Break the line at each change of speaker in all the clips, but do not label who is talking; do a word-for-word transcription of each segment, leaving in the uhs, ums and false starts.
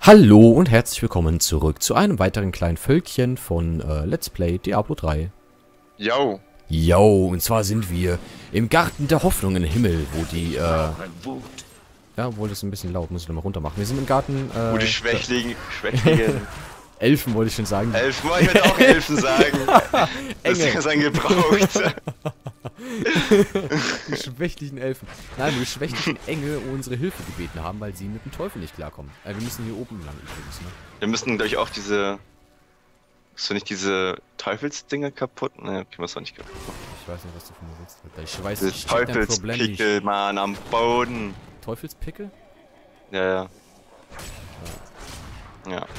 Hallo und herzlich willkommen zurück zu einem weiteren kleinen Völkchen von äh, Let's Play Diablo drei.
Yo.
Yo, und zwar sind wir im Garten der Hoffnung im Himmel, wo die, äh... ja, wohl das ist ein bisschen laut, muss ich nochmal runter machen. Wir sind im Garten, äh...
Wo die Schwächlinge... Schwächlinge...
Elfen wollte ich schon sagen.
Elfen, ich würde auch Elfen sagen. Das ist ein gebraucht.
Die schwächlichen Elfen. Nein, die schwächlichen Engel um unsere Hilfe gebeten haben, weil sie mit dem Teufel nicht klarkommen. Äh, wir müssen hier oben lang übrigens, ne?
Wir müssen, glaube ich, auch diese... So nicht diese Teufelsdinger kaputt? Ne, okay, was war nicht kaputt.
Ich weiß nicht, was du von mir willst. Alter. Ich weiß
Diese
nicht, ich check dein Problem nicht.
Teufelspickel, Mann, am Boden.
Teufelspickel?
Ja, ja. Ja, ja.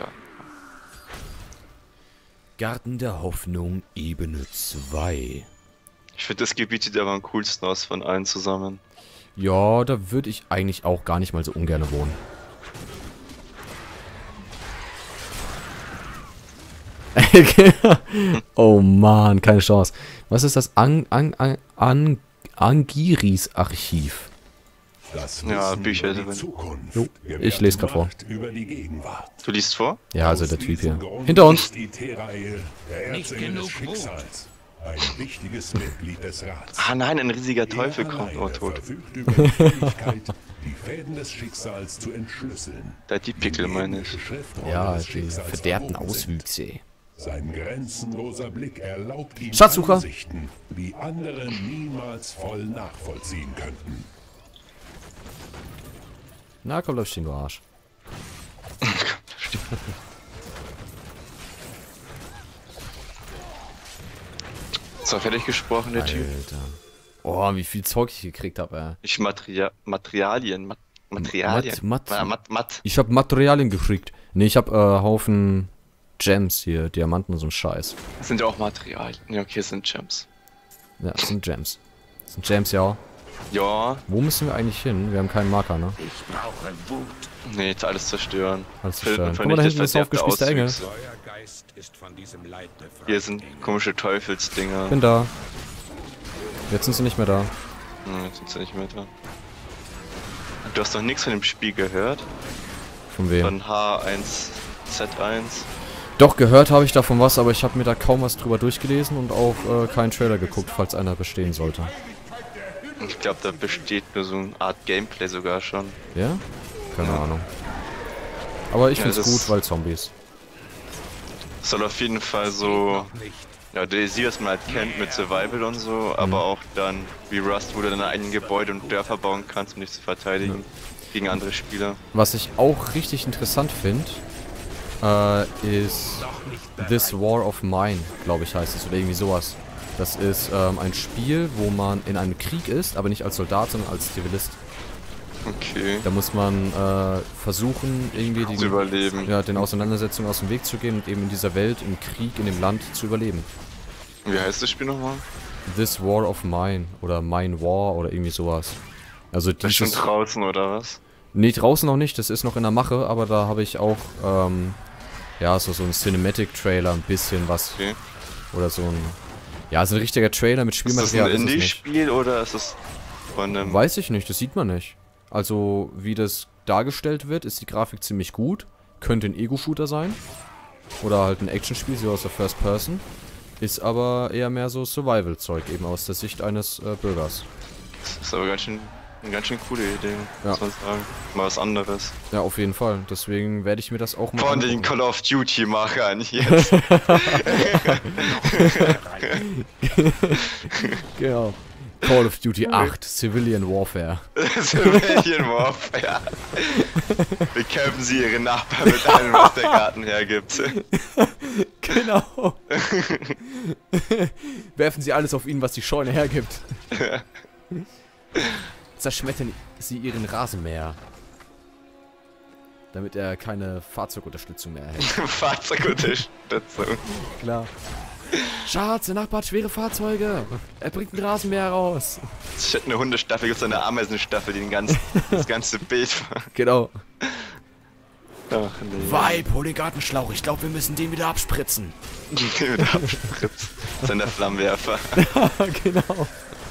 Garten der Hoffnung, Ebene zwei.
Ich finde, das Gebiet sieht aber am coolsten aus von allen zusammen.
Ja, da würde ich eigentlich auch gar nicht mal so ungern wohnen. Oh man, keine Chance. Was ist das An An An An Angiris-Archiv?
Das
Ja,
Wissen
Bücher
über die
drin.
Zukunft,
Jo, ich lese grad vor.
Macht über die Gegenwart.
Du liest vor?
Ja, also
Aus
der Typ hier.
diesem Grund
Hinter uns.
ist die Terael, der Erzengel des Schicksals, ein wichtiges Mitglied des Rats.
Ah nein, ein riesiger
Er
Teufel kommt. Oh,
alleine
tot.
verfügt über die Fähigkeit, die Fäden des Schicksals zu entschlüsseln.
Da die Pickel, meine ich.
Himmlische Schriftrolle
Ja,
des
die
Schicksals
verderbten
verbunden sind.
Auswüchse.
Sein grenzenloser Blick erlaubt ihm
Schatzsucher.
Ansichten, die andere niemals voll nachvollziehen könnten.
Na komm, bleib stehen, du Arsch.
So, fertig gesprochen, der Typ.
Alter. Oh, wie viel Zeug ich gekriegt habe, ey.
Ich Materia Materialien. Mat Materialien.
Mat- Mat-
Ah, Mat Mat
Ich habe Materialien gekriegt. Ne, ich habe äh, Haufen Gems hier, Diamanten und so ein Scheiß.
Das sind ja auch Materialien. Ja, okay, es sind Gems.
Ja, das sind Gems. Das sind Gems, ja.
Ja,
Wo müssen wir eigentlich hin? Wir haben keinen Marker, ne?
Ich brauche Wut.
nee, jetzt alles zerstören.
Alles
Ver-
zerstören. Guck mal,
vernichtet
da hinten ist
verderbte
aufgespießter Engel.
Auswüchse.
Euer Geist ist von diesem Leid befreit.
Hier sind komische Teufelsdinger.
Bin da. Jetzt sind sie nicht mehr da.
Hm, jetzt sind sie nicht mehr da. Du hast doch nichts von dem Spiel gehört?
Von wem?
Von H eins Z eins?
Doch, gehört habe ich davon was, aber ich habe mir da kaum was drüber durchgelesen und auch äh, keinen Trailer geguckt, falls einer bestehen sollte.
Ich glaube, da besteht nur so eine Art Gameplay sogar schon.
Ja? Keine Ahnung. Aber ich
Ja,
find's
das-
gut, weil Zombies.
Soll auf jeden Fall so, ja, D L C, was man halt kennt mit Survival und so, aber auch dann wie Rust, wo du deine eigenen Gebäude und Dörfer bauen kannst, um dich zu verteidigen gegen andere Spieler.
Was ich auch richtig interessant finde, äh, ist This War of Mine, glaube ich heißt es, oder irgendwie sowas. Das ist ähm, ein Spiel, wo man in einem Krieg ist, aber nicht als Soldat, sondern als Zivilist.
Okay.
Da muss man äh, versuchen, irgendwie die,
Zu überleben.
ja, den Auseinandersetzungen aus dem Weg zu gehen und eben in dieser Welt, im Krieg, in dem Land zu überleben.
Wie heißt das Spiel nochmal?
This War of Mine oder Mine War oder irgendwie sowas. Also
Ist schon
dieses...
draußen oder was?
Nee, draußen noch nicht, das ist noch in der Mache, aber da habe ich auch, ähm, ja, so, so ein Cinematic-Trailer, ein bisschen was.
Okay.
Oder so ein, ja, so ein richtiger Trailer mit
Ist das
Spielmaterial
ein
ist es nicht.
Indie-Spiel oder ist es von einem...
Weiß ich nicht, das sieht man nicht. Also, wie das dargestellt wird, ist die Grafik ziemlich gut. Könnte ein Ego-Shooter sein. Oder halt ein Actionspiel, so aus der First Person. Ist aber eher mehr so Survival-Zeug, eben aus der Sicht eines äh, Bürgers.
Das ist aber ganz schön, eine ganz schön coole Idee,
Ja.
muss man sagen. Mal was anderes.
Ja, auf jeden Fall. Deswegen werde ich mir das auch mal
Von den
angucken.
Call of Duty-Machern jetzt.
Genau. Call of Duty acht, Civilian Warfare.
Civilian Warfare. Bekämpfen sie ihre Nachbarn mit allem, was der Garten hergibt.
Genau. Werfen sie alles auf ihn, was die Scheune hergibt. Zerschmettern sie ihren Rasenmäher. Damit er keine Fahrzeugunterstützung mehr erhält.
Fahrzeugunterstützung.
Klar. Schatz, der Nachbar hat schwere Fahrzeuge. Er bringt einen Rasenmäher raus.
Statt eine Hundestaffel gibt es eine Ameisenstaffel, die den ganzen, das ganze Bild war.
Genau.
Ach nee.
Weib, hol den Gartenschlauch. Ich glaube, wir müssen den wieder abspritzen.
Mit Abspritz. Das ist dann der Flammenwerfer.
Genau.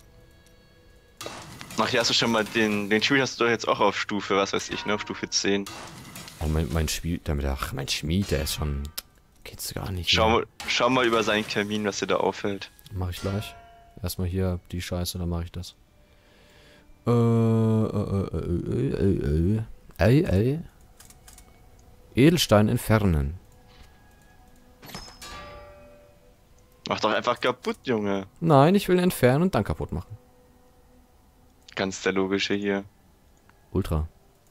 Ach ja, hast du schon mal den, den Schmied hast du doch jetzt auch auf Stufe, was weiß ich, ne, auf Stufe zehn.
Oh, mein, mein Schmied, damit, ach, mein Schmied, der ist schon, geht's gar nicht.
Schau mal, schau mal über seinen Kamin, was dir da auffällt.
Mach ich gleich. Erstmal hier die Scheiße, dann mache ich das. Äh, äh, äh, äh, äh, äh, ey, ey. Edelstein entfernen.
Mach doch einfach kaputt, Junge.
Nein, ich will ihn entfernen und dann kaputt machen.
Ganz der logische hier.
Ultra.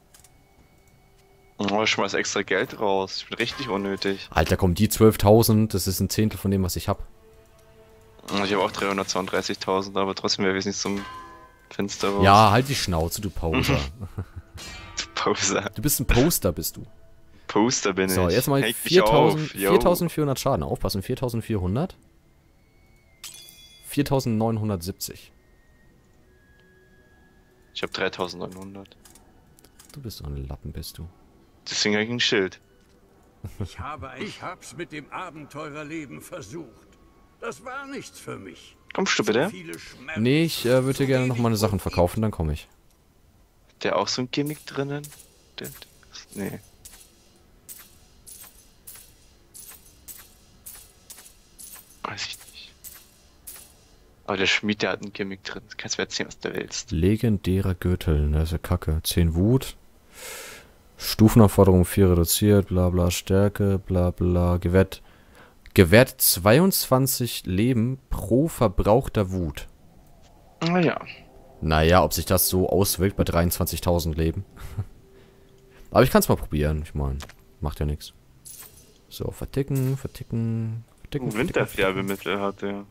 Oh, ich schmeiß extra Geld raus. Ich bin richtig unnötig.
Alter, komm, die zwölftausend, das ist ein Zehntel von dem, was ich hab.
Ich habe auch dreihundertzweiunddreißigtausend, aber trotzdem wäre es nicht zum Fenster raus.
Ja, halt die Schnauze, du Poser.
Poser.
Du bist ein Poster, bist du.
Poster bin ich.
So, jetzt mal
Häng mich auf, yo.
viertausendvierhundert Schaden. Aufpassen, viertausendvierhundert. viertausendneunhundertsiebzig.
Ich hab dreitausendneunhundert.
Du bist so ein Lappen, bist du.
Deswegen hab ich ein Schild.
Ich habe, ich hab's mit dem Abenteurerleben versucht. Das war nichts für mich.
Kommst du bitte?
Viele Schmerzen,
Nee, ich äh, würde dir gerne noch meine Sachen verkaufen, dann komme ich.
Der auch so ein Gimmick drinnen? Der, der, nee. Weiß ich nicht. Aber der Schmied, der hat ein Gimmick drin. Das kannst du mir erzählen, was du willst.
Legendärer Gürtel, das ist ja kacke. zehn Wut. Stufenanforderung vier reduziert, bla bla, Stärke, bla bla, gewährt. Gewährt zweiundzwanzig Leben pro verbrauchter Wut.
Naja.
Naja, ob sich das so auswirkt bei dreiundzwanzigtausend Leben. Aber ich kann es mal probieren. Ich meine, macht ja nichts. So, verticken, verticken, verticken.
Winterfärbemittel hat er.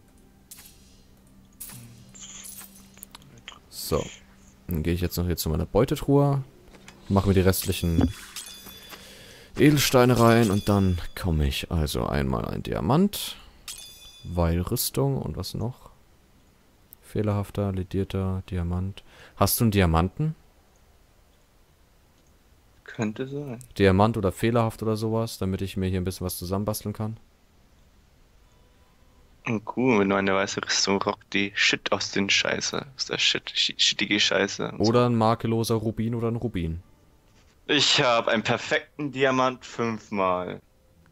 So. Dann gehe ich jetzt noch hier zu meiner Beutetruhe. Mache mir die restlichen Edelsteine rein und dann komme ich. Also einmal ein Diamant. Weilrüstung und was noch? Fehlerhafter, ledierter Diamant. Hast du einen Diamanten?
Könnte sein.
Diamant oder fehlerhaft oder sowas, damit ich mir hier ein bisschen was zusammenbasteln kann?
Und cool, wenn du eine weiße Rüstung rockt, die Shit aus den Scheiße. Aus der Shit, shittige Scheiße.
Oder ein makelloser Rubin oder ein Rubin.
Ich habe einen perfekten Diamant fünfmal.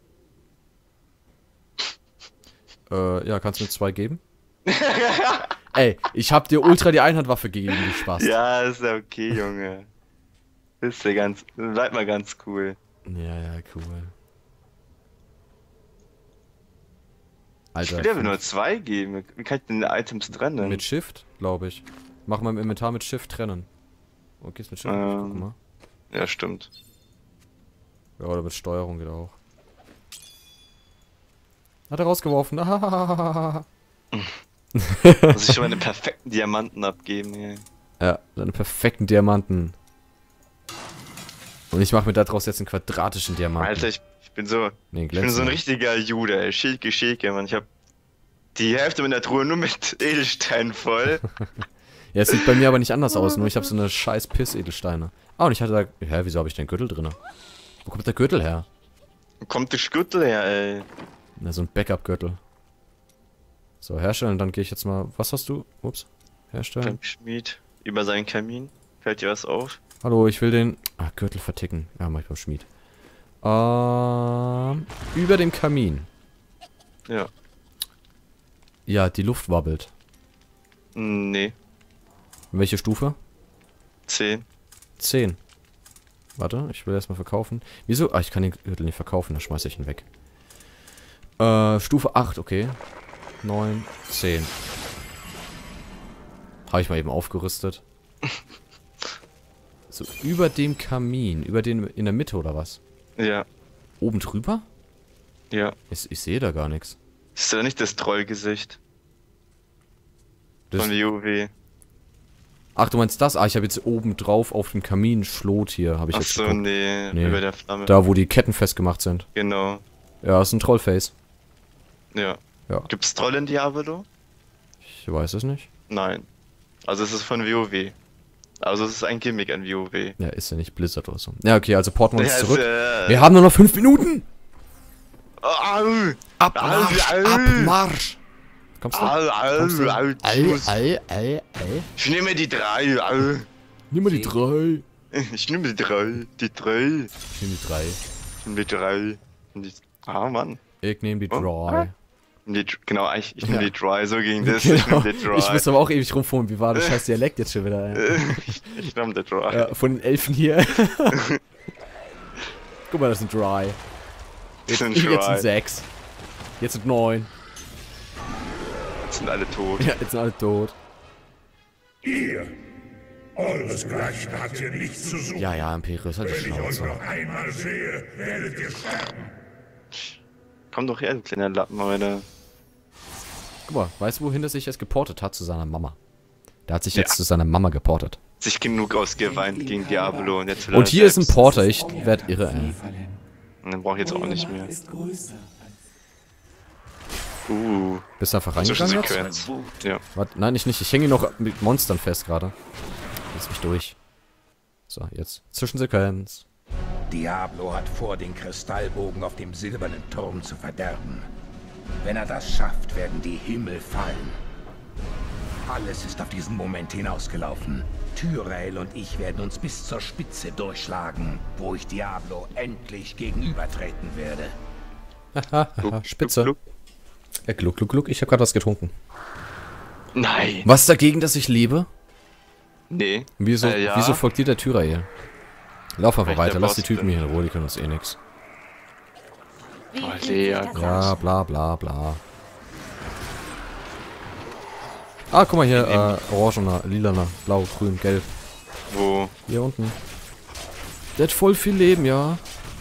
Äh, ja, kannst du mir zwei geben? Ey, ich hab dir ultra die Einhandwaffe gegeben, du Spaß.
Ja, ist ja okay, Junge. Bist ja ganz, bleib mal ganz cool.
Ja, ja, cool.
Ich
Alter.
will aber nur zwei geben. Wie kann ich denn die Items trennen?
Mit Shift, glaube ich. Mach mal im Inventar mit Shift trennen. Okay, ist mit Shift.
Ähm,
Guck mal.
Ja, stimmt.
Ja, oder mit Steuerung geht auch. Hat er rausgeworfen. Ah,
Muss ich schon meine perfekten Diamanten abgeben, ey.
ja, seine perfekten Diamanten. Und ich mache mir daraus jetzt einen quadratischen Diamanten.
Alter, ich, ich bin so.
Nee,
ich bin so ein
glänzender.
richtiger Jude, ey. Schilke, Schilke, Mann. Ich hab die Hälfte meiner Truhe nur mit Edelsteinen voll.
Ja, es sieht bei mir aber nicht anders aus, nur ich habe so eine scheiß Piss-Edelsteine. Ah, und ich hatte da... Hä, wieso habe ich den Gürtel drin? Wo kommt der Gürtel her?
Wo kommt der Gürtel her, ey?
Na, so ein Backup-Gürtel. So, herstellen, dann gehe ich jetzt mal... Was hast du? Ups. Herstellen.
Beim Schmied. Über seinen Kamin. Fällt dir was auf?
Hallo, ich will den... Ah, Gürtel verticken. Ja, mach ich beim Schmied. Ähm... Über dem Kamin.
Ja.
Ja, die Luft wabbelt.
Nee.
Welche Stufe?
zehn.
zehn. Warte, ich will erstmal verkaufen. Wieso? Ah, ich kann den Gürtel nicht verkaufen, dann schmeiße ich ihn weg. Äh, Stufe acht, okay. neun, zehn. Habe ich mal eben aufgerüstet. So, über dem Kamin. Über den, in der Mitte oder was?
Ja.
Oben drüber?
Ja.
Ich, ich sehe da gar nichts.
Ist da nicht das Trollgesicht?
Das,
Von WoW.
ach, du meinst das? Ah, ich habe jetzt oben drauf auf dem Kamin Schlot hier. Habe ich jetzt
Achso,
geguckt.
nee,
Nee.
über der Flamme.
Da, wo die Ketten festgemacht sind.
Genau.
Ja, ist ein Trollface.
Ja.
Ja.
Gibt's Troll in Diablo?
Ich weiß es nicht.
Nein. Also es ist von WoW. Also es ist ein Gimmick an WoW.
Ja, ist ja nicht Blizzard oder so. Ja, okay, also porten wir uns
Ja,
zurück.
ist, äh,
Wir haben nur noch fünf Minuten!
Au!
Abmarsch!
Au!
Abmarsch! Komm, Kommst du?
Al, al,
Kommst du?
al,
All, all, all, all.
Ich nehme die drei. Al.
Nimm mal die drei.
Ich nehme die drei. Die drei.
Ich nehme die drei.
Ich nehme die drei. Die, ah, Mann.
Ich nehme die
Oh.
drei.
Die, genau, ich, ich nehme
Ja.
die Dry, so ging das. Ich
Genau.
nehme die Dry.
Ich muss aber auch ewig rumfuhren. Wie war das scheiß Dialekt jetzt schon wieder? Ja.
ich ich nehme die Dry.
Ja, von den Elfen hier. Guck mal, das sind Dry. Jetzt,
sind
jetzt sind
Dry.
sechs. Jetzt sind neun.
Jetzt sind alle tot.
Ja, jetzt sind alle tot.
Ihr! Euresgleichen hat hier nichts zu suchen.
Ja, ja, Imperius, halt die
Wenn ich euch
Schnauze.
noch einmal sehe, werdet ihr sterben.
Komm doch her, du kleiner Lappen, Alter.
Guck mal, weißt du, wohin er sich jetzt geportet hat? Zu seiner Mama. Der hat sich
Ja.
jetzt zu seiner Mama geportet.
Sich genug ausgeweint gegen Diablo und jetzt will er
Und hier ist ein
selbst.
Porter, ich werd irre, ey.
Nephalem.
Und den brauch ich jetzt auch
Eure
nicht
Macht
mehr.
ist größer als
Uh,
Bist du einfach reingegangen jetzt?
Zwischensequenz. Ja.
Warte, nein, ich nicht. Ich hänge noch mit Monstern fest gerade. Lass mich durch. So, jetzt. Zwischensequenz.
Diablo hat vor, den Kristallbogen auf dem silbernen Turm zu verderben. Wenn er das schafft, werden die Himmel fallen. Alles ist auf diesen Moment hinausgelaufen. Tyrael und ich werden uns bis zur Spitze durchschlagen, wo ich Diablo endlich gegenübertreten werde.
Haha, Spitze.
Gluck,
Ja, gluck, gluck, gluck. Ich habe gerade was getrunken.
Nein.
Was dagegen, dass ich lebe?
Nee.
Wieso,
Äh, ja.
wieso folgt dir der Tyrael? Lauf einfach
Weil ich
weiter,
der
lass die
Boss
Typen
bin.
hier in Ruhe, die können uns eh nix.
Oh, Lea,
Ja, bla bla bla. Ah, guck mal hier, äh, orangener, lilaner, blau, grün, gelb.
wo?
Hier unten. Der hat voll viel Leben, ja.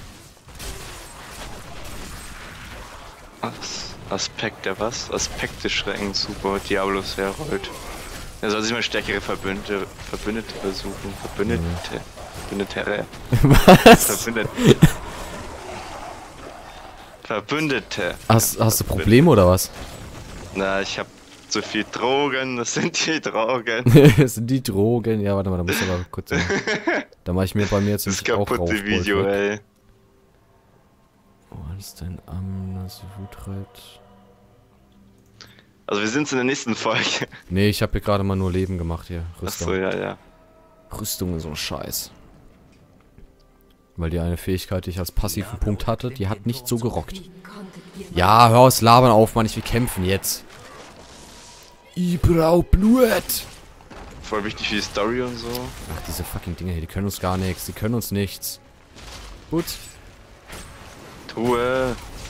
As Aspekt der was? Aspekt des Schreckens, super. Diablos Herold. Er soll sich mal stärkere Verbündete, Verbündete versuchen. Verbündete. Verbündete.
Was?
Verbündete. Verbündete.
Hast, hast du Probleme oder was?
Na, ich hab zu viel Drogen, das sind die Drogen.
Das sind die Drogen. Ja, warte mal, da muss ich aber kurz. Äh, da mache ich mir bei mir jetzt
Das
nämlich auch rauf.
kaputte Video, ey.
Oh, was ist denn am das Wutreit?
Also wir sind in der nächsten Folge.
Nee, ich habe hier gerade mal nur Leben gemacht hier.
Achso,
Rüstung.
ja, ja.
Rüstung ist so ein Scheiß. Weil die eine Fähigkeit, die ich als passiven Punkt hatte, die hat nicht so gerockt. Ja, hör aus labern auf, Mann, ich will kämpfen jetzt. Ich brauch Blut.
Voll wichtig für die Story und so.
Ach, diese fucking Dinger hier, die können uns gar nichts. Die können uns nichts. Gut.
Truhe.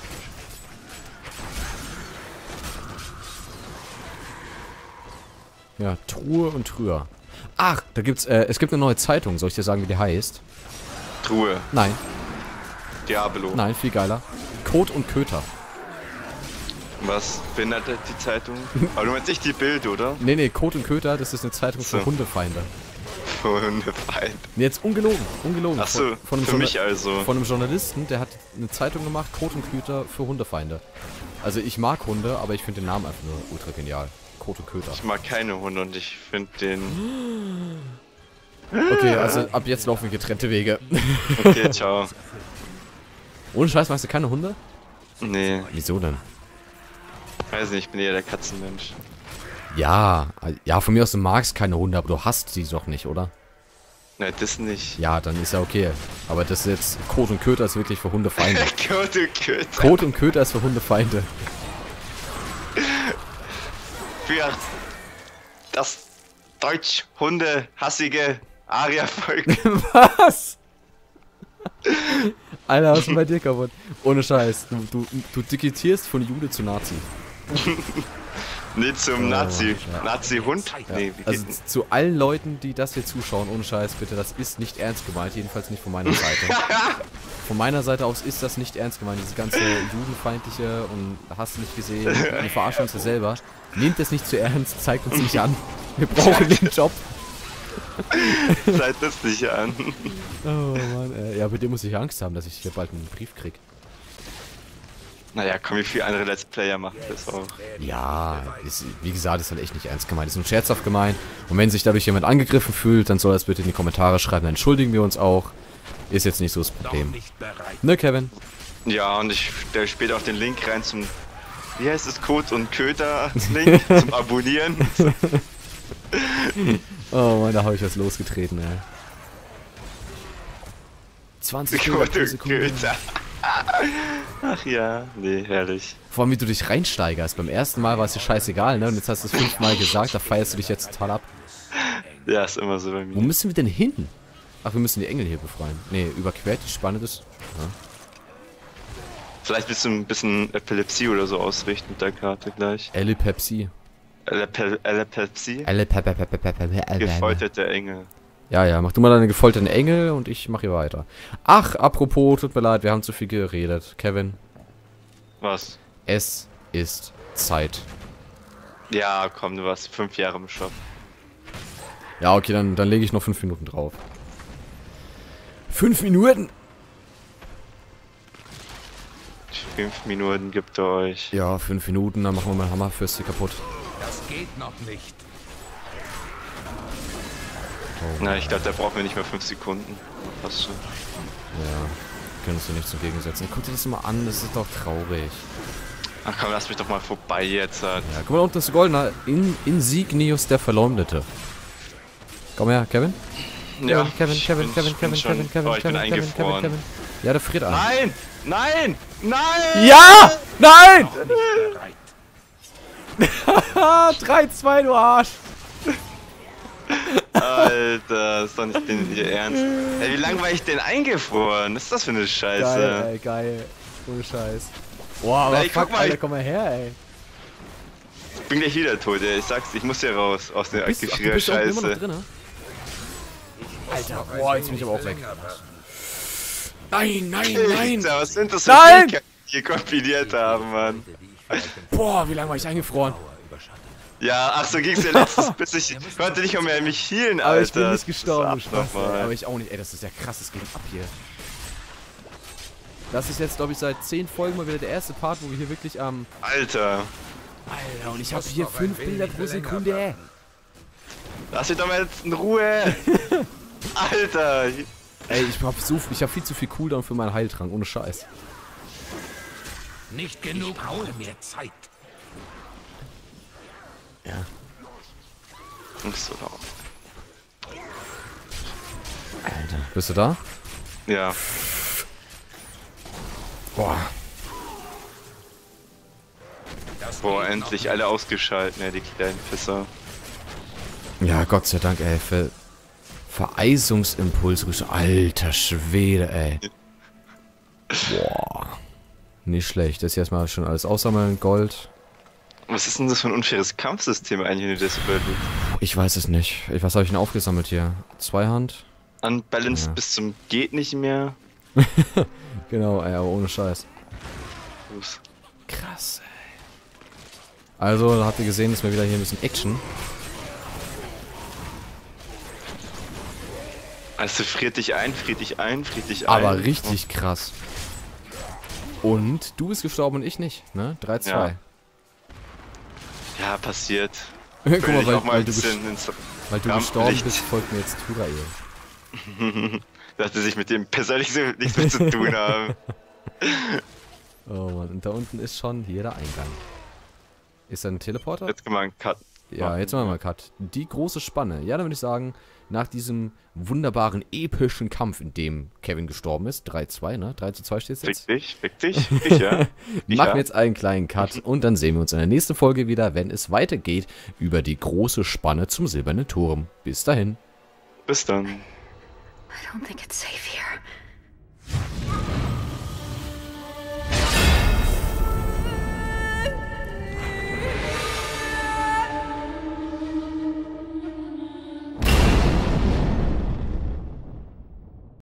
Ja, Truhe und Trüher. Ach, da gibt's, äh, es gibt eine neue Zeitung. Soll ich dir sagen, wie die heißt?
Truhe.
Nein,
Diablo.
nein, viel geiler. Kot und Köter.
Was behindert die Zeitung? Aber du meinst nicht die Bild, oder?
Nee, nee, Kot und Köter, das ist eine Zeitung für
So.
Hundefeinde.
Hundefeind.
Nee, jetzt ungelogen, ungelogen.
Achso,
Von, von, einem
für
Journa-
mich also.
von einem Journalisten, der hat eine Zeitung gemacht, Kot und Köter für Hundefeinde. Also ich mag Hunde, aber ich finde den Namen einfach nur ultra genial. Kot und Köter.
Ich mag keine Hunde und ich finde den...
Okay, also ab jetzt laufen wir getrennte Wege.
Okay, ciao.
Ohne Scheiß, magst du keine Hunde?
Nee,
Wieso denn?
weiß nicht, ich bin eher der Katzenmensch.
Ja, ja, von mir aus du magst keine Hunde, aber du hasst sie doch nicht, oder?
Nein, das nicht.
Ja, dann ist ja okay. Aber das ist jetzt, Kot und Köter ist wirklich für Hundefeinde.
Gott, du Köter.
Kot und Köter ist für Hundefeinde.
Für das deutsch-hunde-hassige Aria-Volk.
Was? Alter, was ist denn bei dir kaputt? Ohne Scheiß, du, du, du digitierst von Jude zu Nazi.
Nee, zum Nazi.
ja.
Nazi-Hund? Nee, wie
Also
geht denn?
zu allen Leuten, die das hier zuschauen, ohne Scheiß bitte, das ist nicht ernst gemeint, jedenfalls nicht von meiner Seite. Von meiner Seite aus ist das nicht ernst gemeint, dieses ganze judenfeindliche und hast du nicht gesehen, wir verarschen uns ja selber. Nehmt das nicht zu ernst, zeigt uns nicht an. Wir brauchen den Job.
Seid das nicht an.
Oh Mann, äh, ja, bei dir muss ich Angst haben, dass ich hier bald einen Brief krieg.
Naja, komm, wie viele andere Let's Player machen das auch.
Ja, ist, wie gesagt, ist halt echt nicht ernst gemeint, ist nur scherzhaft gemeint. Und wenn sich dadurch jemand angegriffen fühlt, dann soll er es bitte in die Kommentare schreiben, dann entschuldigen wir uns auch. Ist jetzt nicht so das Problem.
Nicht bereit.
Ne, Kevin?
Ja, und ich stelle später auch den Link rein zum wie heißt es, Code und Köter-Link zum Abonnieren.
Oh Mann, da habe ich was losgetreten, ey. zwanzig Bilder pro Sekunde.
Ach ja, nee, herrlich.
Vor allem, wie du dich reinsteigerst. Beim ersten Mal war es dir scheißegal, ne? Und jetzt hast du es fünfmal gesagt, da feierst du dich jetzt total ab.
Ja, ist immer so bei mir.
Wo müssen wir denn hin? Ach, wir müssen die Engel hier befreien. Ne, überquert die Spanne des... Ja.
Vielleicht bist du ein bisschen Epilepsie oder so ausrichten mit der Karte gleich.
Epilepsie.
Elepe Epilepsie?
Epilepsie.
Gefolterte Engel.
Ja, ja, mach du mal deine gefolterten Engel und ich mach hier weiter. Ach, apropos, tut mir leid, wir haben zu viel geredet. Kevin.
Was?
Es ist Zeit.
Ja, komm, du warst fünf Jahre im Shop.
Ja, okay, dann, dann lege ich noch fünf Minuten drauf. Fünf Minuten?
Fünf Minuten gibt er euch.
Ja, fünf Minuten, dann machen wir mal Hammerfürste kaputt.
Das geht noch nicht.
Oh.
Na, ich glaube, da brauchen wir nicht mehr fünf Sekunden. Passt schon.
Ja, können uns nicht entgegensetzen. Guck dir das mal an, das ist doch traurig.
Ach komm, lass mich doch mal vorbei jetzt. Halt.
Ja, guck mal, unten ist goldener In Insignius der Verleumdete. Komm her, Kevin.
Ja,
Kevin,
ich
Kevin,
bin-
Kevin,
ich bin
Kevin,
schon-
Kevin, Kevin,
oh, ich bin
Kevin, Kevin, Kevin,
eingefroren.
Kevin. Ja, der friert an.
Nein! Nein! Nein!
Ja! Nein!
Noch nicht bereit.
Ah, drei zwei, du Arsch!
Alter, das ist doch nicht den ihr Ernst. Ey, wie lange war ich denn eingefroren? Was ist das für eine Scheiße?
Geil, ey, geil. Ohne Scheiß. Boah, aber
Ey, guck
fuck,
mal,
Alter,
ich-
komm mal her, ey.
Ich bin gleich wieder tot, ey. Ich sag's, ich muss hier raus aus der
Bist du, ach, du
Geschirr
bist da unten immer noch
Scheiße.
drin, ne? Alter, boah, jetzt bin ich aber auch weg. Nein, nein, nein!
Alter, was sind das für
Nein!
Fähigkeiten, die hier kombiniert haben, Mann?
Boah, wie lange war ich eingefroren?
Ja, ach so ging's ja letztens, bis ich konnte nicht mal mehr mich healen, Alter.
Aber ich bin nicht gestorben,
Das
du
ist
Spaß,
abnormal.
ey. Aber ich auch nicht. Ey, das ist ja krass, das geht ab hier. Das ist jetzt, glaube ich, seit zehn Folgen mal wieder der erste Part, wo wir hier wirklich am...
Alter,
Alter, und ich habe hier fünf Bilder pro Sekunde.
lass mich doch mal jetzt in Ruhe. Alter.
Ey, ich hab, so, ich hab viel zu viel Cooldown für meinen Heiltrank, ohne Scheiß.
Nicht genug Ruhe mehr Zeit.
Ja.
Nicht so laut.
Alter. Bist du da?
Ja.
Boah.
Boah, endlich alle ausgeschalten, ey, die kleinen Pisser.
Ja, Gott sei Dank, ey. Ver Vereisungsimpuls. Alter Schwede, ey. Boah. Nicht schlecht. Das ist erstmal schon alles aussammeln. Gold.
Was ist denn das für ein unfaires Kampfsystem eigentlich, wenn du das überlegst?
Ich weiß es nicht. Ich, was habe ich denn aufgesammelt hier? Zweihand?
Unbalanced
Ja.
bis zum geht nicht mehr.
Genau, ey, aber ohne Scheiß.
Los.
Krass, ey. Also, da habt ihr gesehen, ist mal wieder hier ein bisschen Action.
Also friert dich ein, friert dich ein, friert dich ein.
Aber richtig krass. Und du bist gestorben und ich nicht, ne? drei zwei.
Ja, passiert.
Guck
Will
mal,
ich
weil,
auch mal
weil
ein
du,
bisschen
ges
ins
weil du
Rampenlicht.
gestorben bist, folgt mir jetzt Turael.
Das hatte sich mit dem persönlich so nichts mehr zu tun haben.
Oh Mann, und da unten ist schon hier der Eingang. Ist da ein Teleporter?
Jetzt können wir einen Cut.
Ja, jetzt machen wir mal Cut. Die große Spanne. Ja, dann würde ich sagen, nach diesem wunderbaren, epischen Kampf, in dem Kevin gestorben ist, drei zwei, ne? drei zu zwei steht es
Fick
jetzt.
dich, fick dich, ich ja. Ich
Machen
ja.
wir jetzt einen kleinen Cut und dann sehen wir uns in der nächsten Folge wieder, wenn es weitergeht über die große Spanne zum silbernen Turm. Bis dahin.
Bis dann.
I don't think it's safe here.